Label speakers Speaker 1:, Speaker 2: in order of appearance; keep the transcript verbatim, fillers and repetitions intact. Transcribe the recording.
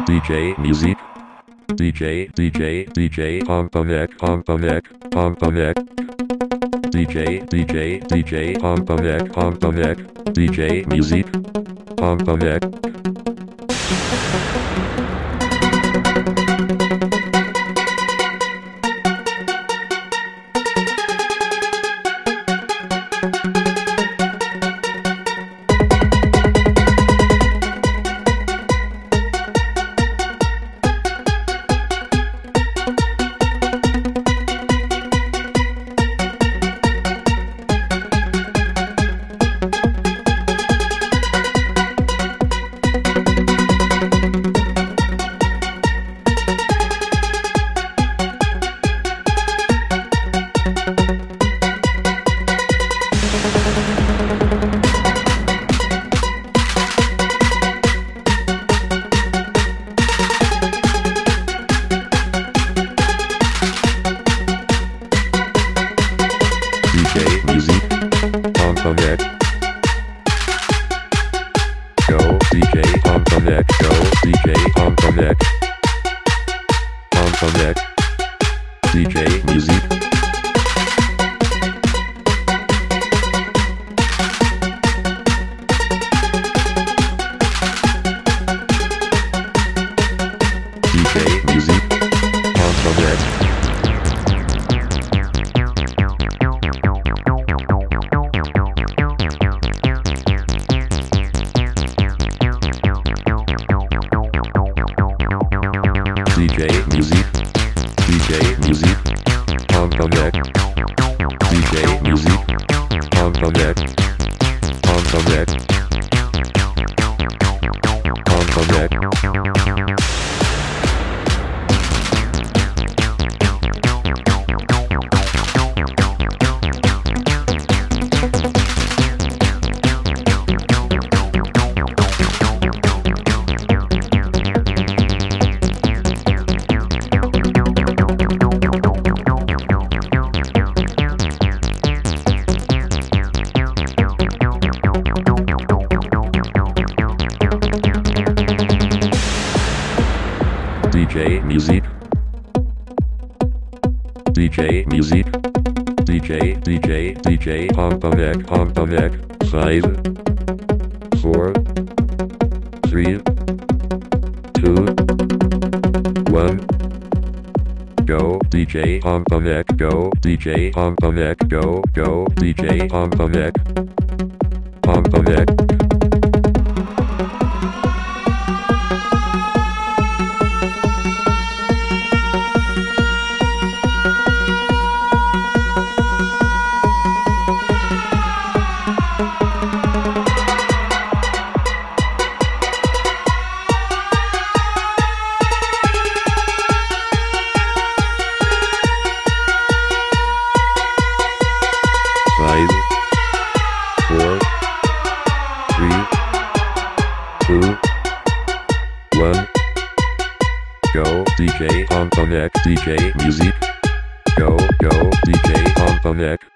Speaker 1: D J music. D J, D J, D J, on the neck, on the neck, on the neck. D J, D J, D J, on the neck, on the neck. D J music. On the neck. Music on the neck. Go D J on the neck. Go D J on the neck. On the neck. D J music. D J music on the neck. D J music, D J music, on the neck. D J music, on the neck, on the neck, on the neck. D J music. D J music. D J, D J, D J on the neck, on the neck. Five, four, three, two, one. Go D J on the neck. Go D J on the neck. Go, go D J on the neck. On the neck. Five, four, three, two, one. Go D J on the neck. D J music. Go, go D J on the neck.